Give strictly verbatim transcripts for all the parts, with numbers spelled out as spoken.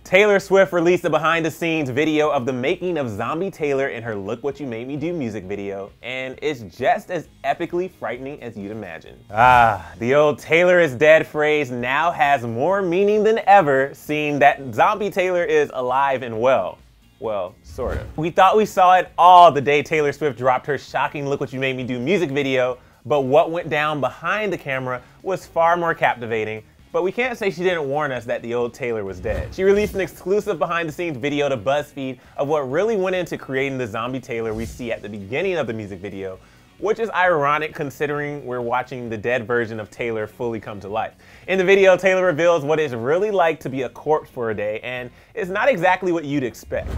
Taylor Swift released a behind-the-scenes video of the making of Zombie Taylor in her Look What You Made Me Do music video, and it's just as epically frightening as you'd imagine. Ah, the old Taylor is dead phrase now has more meaning than ever, seeing that Zombie Taylor is alive and well. Well, sort of. We thought we saw it all the day Taylor Swift dropped her shocking Look What You Made Me Do music video, but what went down behind the camera was far more captivating. But we can't say she didn't warn us that the old Taylor was dead. She released an exclusive behind-the-scenes video to Buzzfeed of what really went into creating the Zombie Taylor we see at the beginning of the music video, which is ironic considering we're watching the dead version of Taylor fully come to life. In the video, Taylor reveals what it's really like to be a corpse for a day, and it's not exactly what you'd expect.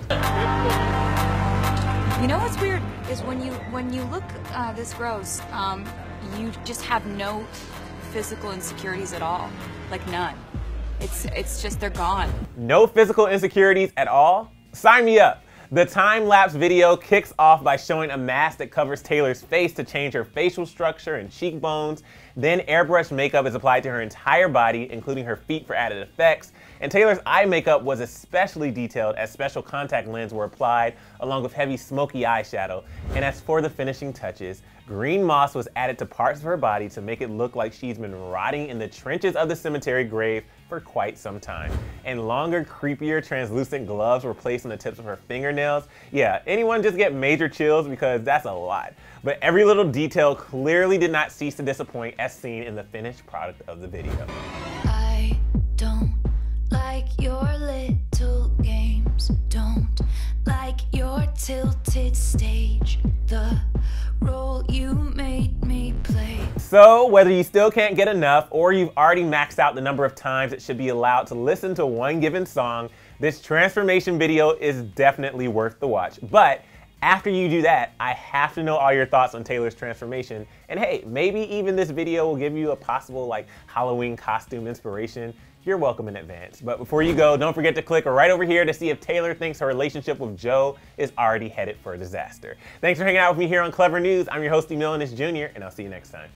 You know what's weird is when you when you look uh, this gross, um, you just have no physical insecurities at all. Like none. It's it's just they're gone. No physical insecurities at all? Sign me up. The time-lapse video kicks off by showing a mask that covers Taylor's face to change her facial structure and cheekbones. Then airbrushed makeup is applied to her entire body, including her feet for added effects. And Taylor's eye makeup was especially detailed as special contact lenses were applied along with heavy smoky eyeshadow. And as for the finishing touches, green moss was added to parts of her body to make it look like she's been rotting in the trenches of the cemetery grave for quite some time. And longer, creepier, translucent gloves were placed on the tips of her fingernails. Yeah, anyone just get major chills because that's a lot. But every little detail clearly did not cease to disappoint as seen in the finished product of the video. I don't like your little games, don't like your tilted stage, the role you made me play. So whether you still can't get enough or you've already maxed out the number of times it should be allowed to listen to one given song, this transformation video is definitely worth the watch. But after you do that, I have to know all your thoughts on Taylor's transformation. And hey, maybe even this video will give you a possible like Halloween costume inspiration. You're welcome in advance. But before you go, don't forget to click right over here to see if Taylor thinks her relationship with Joe is already headed for a disaster. Thanks for hanging out with me here on Clevver News. I'm your host, Emilianus Junior, and I'll see you next time.